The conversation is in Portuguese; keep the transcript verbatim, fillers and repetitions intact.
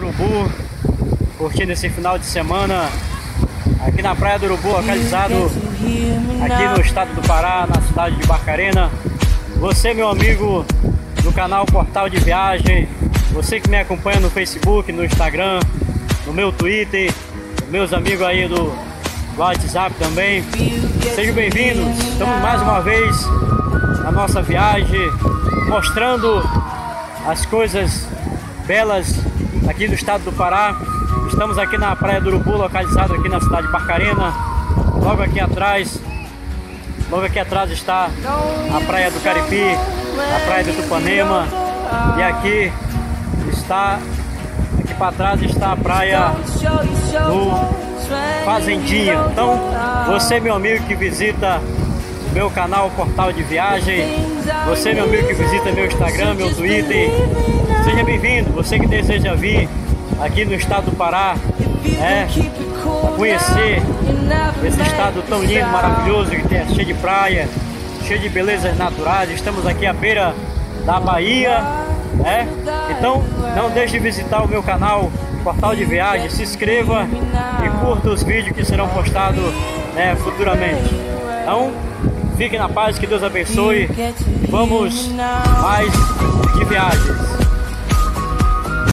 Urubu, curtindo esse final de semana aqui na Praia do Urubu, localizado aqui no estado do Pará, na cidade de Barcarena. Você, meu amigo do canal Portal de Viagem, você que me acompanha no Facebook, no Instagram, no meu Twitter, meus amigos aí do WhatsApp também, sejam bem-vindos. Estamos mais uma vez na nossa viagem, mostrando as coisas belas aqui do estado do Pará. Estamos aqui na Praia do Urubu, localizado aqui na cidade de Barcarena. Logo aqui atrás, logo aqui atrás está a Praia do Caripi, a Praia do Tupanema, e aqui está, aqui para trás está a Praia do Fazendinha. Então, você, meu amigo que visita meu canal Portal de Viagem, você, meu amigo que visita meu Instagram, meu Twitter, seja bem-vindo. Você que deseja vir aqui no estado do Pará, é, conhecer esse estado tão lindo, maravilhoso, que é cheio de praia, cheio de belezas naturais. Estamos aqui à beira da Bahia, é? Então não deixe de visitar o meu canal Portal de Viagem, se inscreva e curta os vídeos que serão postados, né, futuramente. Então fique na paz, que Deus abençoe. Vamos mais de viagens.